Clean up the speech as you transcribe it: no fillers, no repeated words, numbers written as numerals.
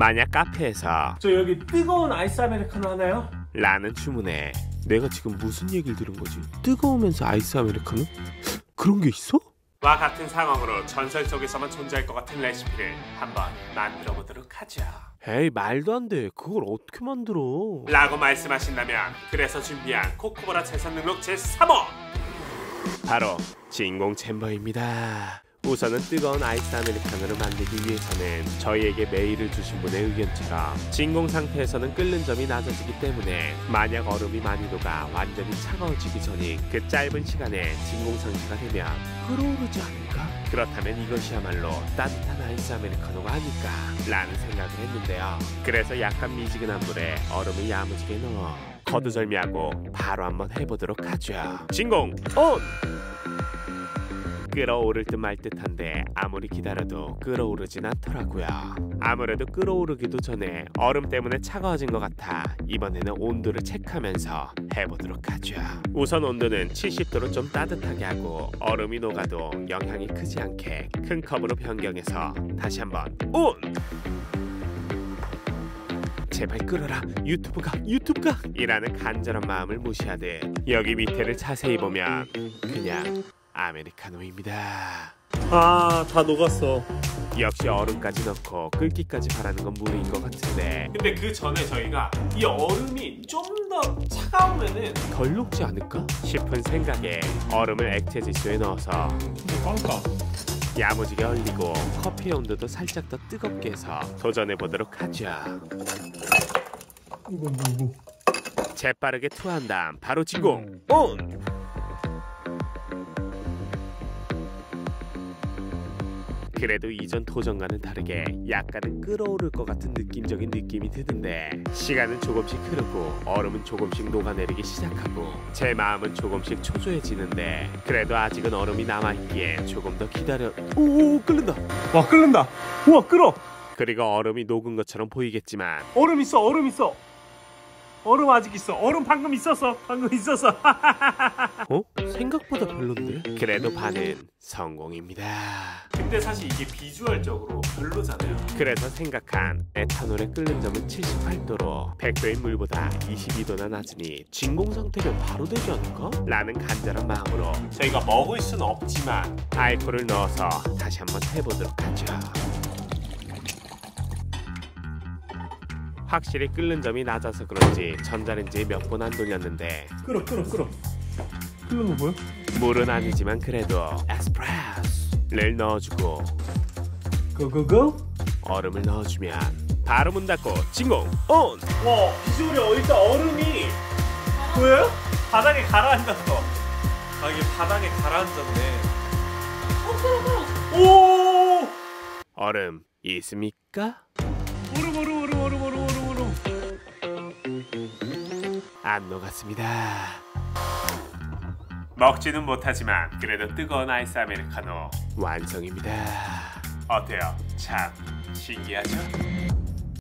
만약 카페에서 저 여기 뜨거운 아이스 아메리카노 하나요? 라는 주문에 내가 지금 무슨 얘기를 들은 거지? 뜨거우면서 아이스 아메리카노? 그런 게 있어? 와 같은 상황으로 전설 속에서만 존재할 것 같은 레시피를 한번 만들어 보도록 하죠. 에이 말도 안 돼. 그걸 어떻게 만들어? 라고 말씀하신다면 그래서 준비한 코코보라 재산 능력 제3호 바로 진공 챔버입니다. 우선은 뜨거운 아이스 아메리카노를 만들기 위해서는 저희에게 메일을 주신 분의 의견처럼 진공 상태에서는 끓는 점이 낮아지기 때문에 만약 얼음이 많이 녹아 완전히 차가워지기 전인 그 짧은 시간에 진공 상태가 되면 끓어오르지 않을까? 그렇다면 이것이야말로 따뜻한 아이스 아메리카노가 아닐까 라는 생각을 했는데요. 그래서 약간 미지근한 물에 얼음을 야무지게 넣어 거두절미하고 바로 한번 해보도록 하죠. 진공 온! 끓어오를 듯 말 듯한데 아무리 기다려도 끓어오르진 않더라고요. 아무래도 끓어오르기도 전에 얼음 때문에 차가워진 것 같아 이번에는 온도를 체크하면서 해보도록 하죠. 우선 온도는 70도로 좀 따뜻하게 하고 얼음이 녹아도 영향이 크지 않게 큰 컵으로 변경해서 다시 한번 온! 제발 끓어라 유튜브가 이라는 간절한 마음을 무시하듯 여기 밑에를 자세히 보면 그냥 아메리카노입니다. 아, 다 녹았어. 역시 얼음까지 넣고 끓기까지 바라는 건 무리인 것 같은데 근데 그 전에 저희가 이 얼음이 좀 더 차가우면은 덜 녹지 않을까 싶은 생각에 얼음을 액체 지수에 넣어서 꽝꽝 야무지게 얼리고 커피의 온도도 살짝 더 뜨겁게 해서 도전해보도록 하죠. 이거 재빠르게 투하한 다음 바로 진공 온! 그래도 이전 도전과는 다르게 약간은 끓어오를 것 같은 느낌적인 느낌이 드는데 시간은 조금씩 흐르고 얼음은 조금씩 녹아내리기 시작하고 제 마음은 조금씩 초조해지는데 그래도 아직은 얼음이 남아있기에 조금 더 기다려. 오 끓는다. 와 끓는다. 우와 끓어. 그리고 얼음이 녹은 것처럼 보이겠지만 얼음 있어. 얼음 아직 있어. 얼음 방금 있었어. 어? 생각보다 별론데? 그래도 반은 성공입니다. 근데 사실 이게 비주얼적으로 별로잖아요. 그래서 생각한 에탄올의 끓는 점은 78도로 100도의 물보다 22도나 낮으니 진공 상태면 바로 되지 않을까? 라는 간절한 마음으로 저희가 먹을 수는 없지만 알코올을 넣어서 다시 한번 해보도록 하죠. 확실히 끓는 점이 낮아서 그런지 전자레인지에 몇 번 안 돌렸는데 끓어. 끓는 거 뭐야? 물은 아니지만 그래도 에스프레소를 넣어주고 고고고 얼음을 넣어주면 바로 문 닫고 진공 온! 와 비주얼이 일단 얼음이 보여요? 바닥에 가라앉았어. 아 이게 바닥에 가라앉았네. 오! 얼음 있습니까? 얼음 안 녹았습니다. 먹지는 못하지만 그래도 뜨거운 아이스 아메리카노 완성입니다. 어때요? 참 신기하죠?